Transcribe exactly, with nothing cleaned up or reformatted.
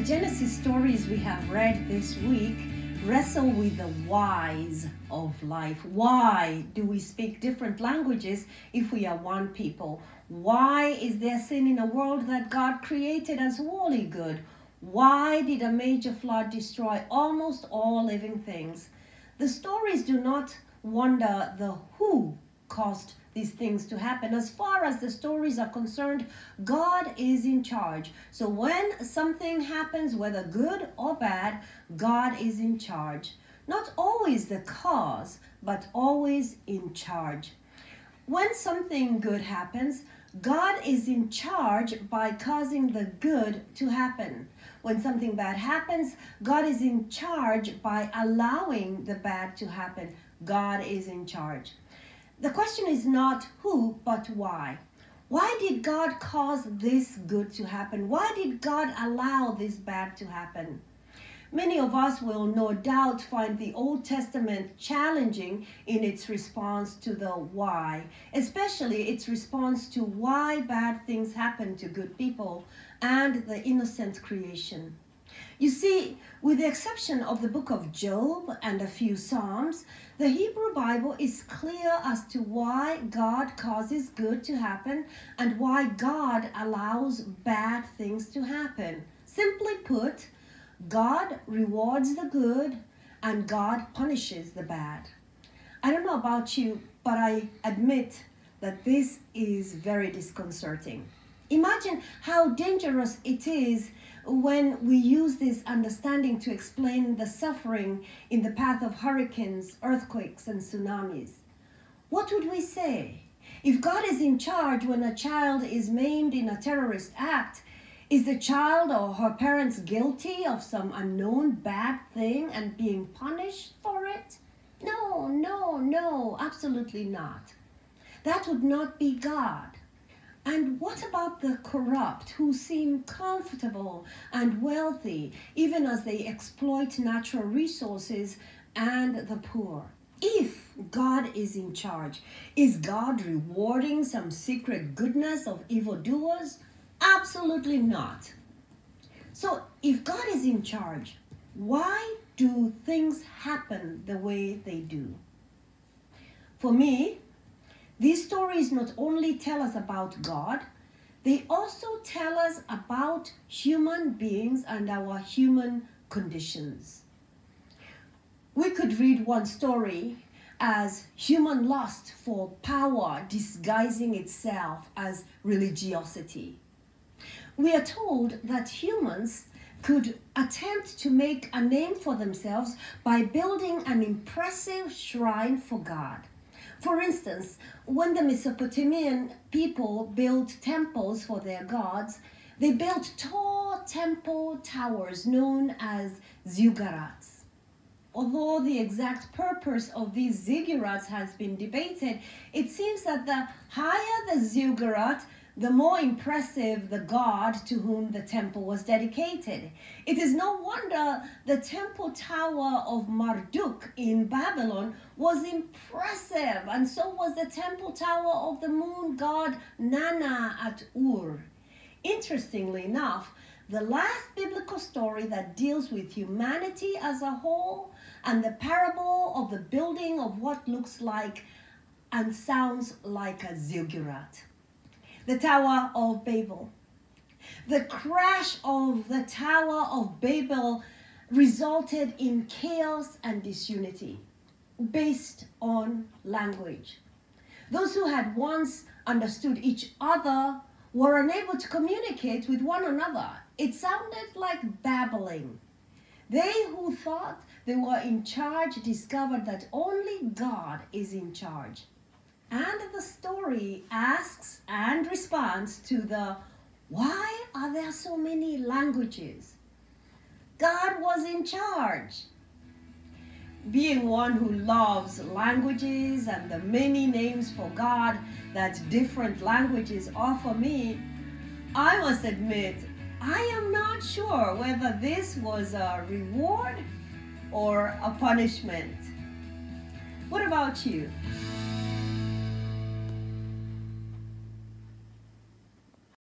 Genesis stories we have read this week wrestle with the whys of life. Why do we speak different languages if we are one people? Why is there sin in a world that God created as wholly good? Why did a major flood destroy almost all living things? The stories do not wonder the who caused these things to happen. As far as the stories are concerned, God is in charge. So when something happens, whether good or bad, God is in charge. Not always the cause, but always in charge. When something good happens, God is in charge by causing the good to happen. When something bad happens, God is in charge by allowing the bad to happen. God is in charge. The question is not who, but why. Why did God cause this good to happen? Why did God allow this bad to happen? Many of us will no doubt find the Old Testament challenging in its response to the why, especially its response to why bad things happen to good people and the innocent creation. You see, with the exception of the book of Job and a few Psalms, the Hebrew Bible is clear as to why God causes good to happen and why God allows bad things to happen. Simply put, God rewards the good and God punishes the bad. I don't know about you, but I admit that this is very disconcerting. Imagine how dangerous it is when we use this understanding to explain the suffering in the path of hurricanes, earthquakes, and tsunamis. What would we say? If God is in charge when a child is maimed in a terrorist act, is the child or her parents guilty of some unknown bad thing and being punished for it? No, no, no, absolutely not. That would not be God. And what about the corrupt who seem comfortable and wealthy even as they exploit natural resources and the poor? If God is in charge, is God rewarding some secret goodness of evildoers? Absolutely not. So if God is in charge, why do things happen the way they do? For me, these stories not only tell us about God, they also tell us about human beings and our human conditions. We could read one story as human lust for power disguising itself as religiosity. We are told that humans could attempt to make a name for themselves by building an impressive shrine for God. For instance, when the Mesopotamian people built temples for their gods, they built tall temple towers known as ziggurats. Although the exact purpose of these ziggurats has been debated, it seems that the higher the ziggurat, the more impressive the god to whom the temple was dedicated. It is no wonder the temple tower of Marduk in Babylon was impressive, and so was the temple tower of the moon god Nana at Ur. Interestingly enough, the last biblical story that deals with humanity as a whole and the parable of the building of what looks like and sounds like a ziggurat. The Tower of Babel. The crash of the Tower of Babel resulted in chaos and disunity based on language. Those who had once understood each other were unable to communicate with one another. It sounded like babbling. They who thought they were in charge discovered that only God is in charge. And the story asks and responds to the why are there so many languages? God was in charge. Being one who loves languages and the many names for God that different languages offer me, I must admit, I am not sure whether this was a reward or a punishment. What about you?